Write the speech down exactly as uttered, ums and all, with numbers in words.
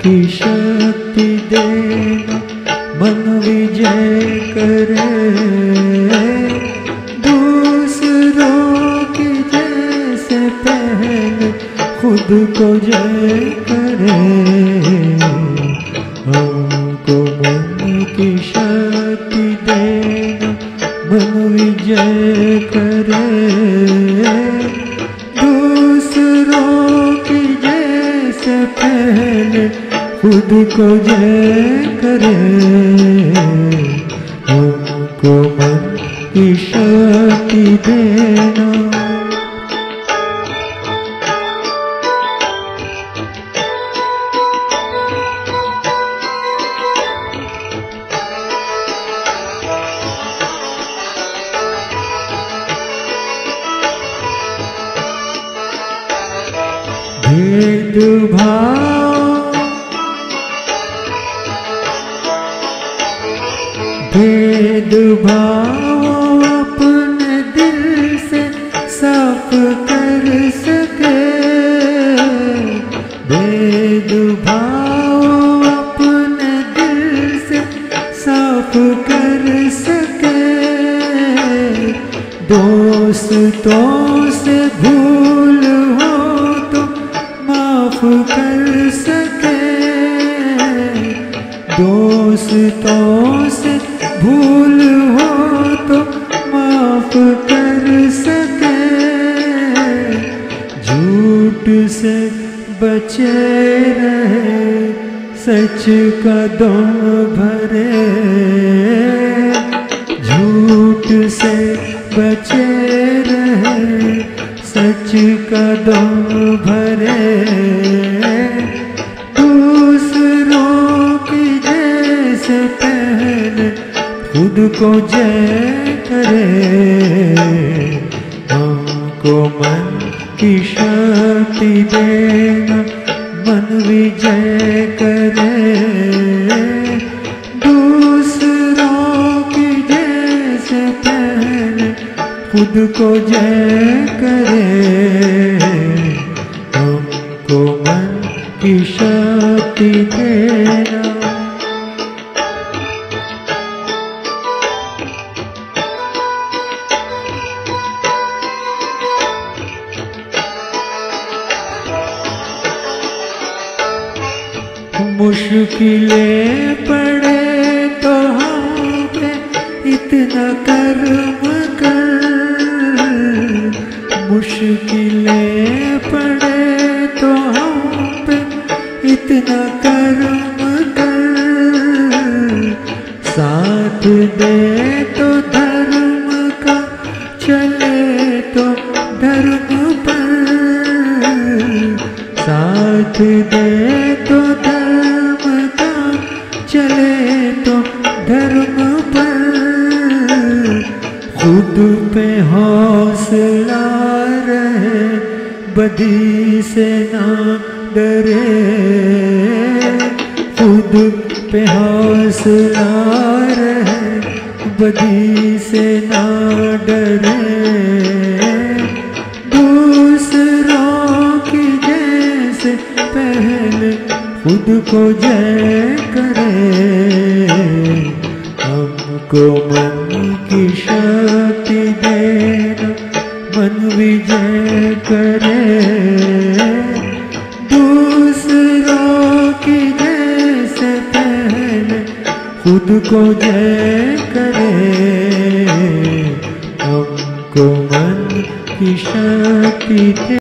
की शक्ति देना मन विजय करे, दूसरों की जैसे पहले खुद को जय करे। हमको मन की शक्ति देना मन विजय करे, दूसरों की जैसे पहले खुद को जय करे। हमको मन की शक्ति देना। भेदभाव भेदभाव अपने दिल से साफ कर सके, भेदभाव अपने दिल से साफ कर सके, दोस्तों से भूल हो तो माफ कर सके, दोस्तों से भूल हो तो माफ कर सके, झूठ से बचे रहे सच का दम भरे, झूठ से बचे रहे सच का दम भरे, दूसरों की जैसे पहले खुद को जय करे। हमको मन की शक्ति देना मन विजय करे, दूसरों की जैसे पहले खुद को जय करे। हमको मन की शक्ति देना। मुश्किलें पड़े तो हम पे इतना कर्म कर, मुश्किलें पड़े तो हम पे इतना कर्म कर, साथ दे तो धर्म का चले तो धर्म पर, साथ दे तो धर्म का चले तो धर्म पर, खुद पे हौसला रहे बदी से ना डरे, खुद पे हौसला रहे बदी से ना डरे, दूसरों की जैसे पहले खुद को जय करे। हमको मन की शक्ति देना मन विजय करे, दूसरों की जैसे पहले खुद को जय करे। हमको मन की शक्ति